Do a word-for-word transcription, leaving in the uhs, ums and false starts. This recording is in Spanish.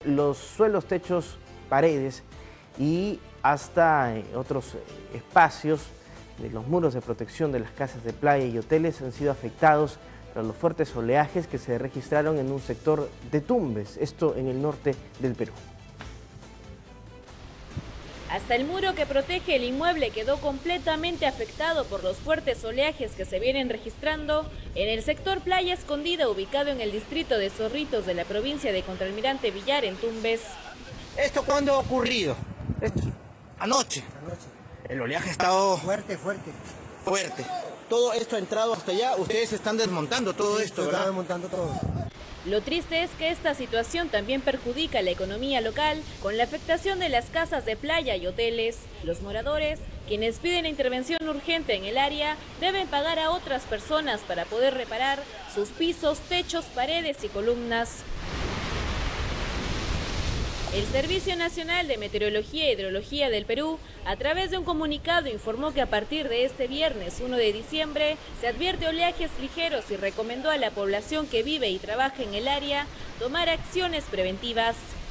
los suelos, techos, paredes y hasta eh, otros eh, espacios de los muros de protección de las casas de playa y hoteles han sido afectados por los fuertes oleajes que se registraron en un sector de Tumbes, esto en el norte del Perú. Hasta el muro que protege el inmueble quedó completamente afectado por los fuertes oleajes que se vienen registrando en el sector Playa Escondida, ubicado en el distrito de Zorritos de la provincia de Contralmirante Villar, en Tumbes. ¿Esto cuándo ha ocurrido? Esto, anoche. Anoche. El oleaje ha estado Fuerte, fuerte. fuerte. Todo esto ha entrado hasta allá. Ustedes están desmontando todo Sí, esto, se ¿verdad? está desmontando todo. Lo triste es que esta situación también perjudica la economía local con la afectación de las casas de playa y hoteles. Los moradores, quienes piden intervención urgente en el área, deben pagar a otras personas para poder reparar sus pisos, techos, paredes y columnas. El Servicio Nacional de Meteorología e Hidrología del Perú, a través de un comunicado, informó que a partir de este viernes uno de diciembre se advierte oleajes ligeros y recomendó a la población que vive y trabaja en el área tomar acciones preventivas.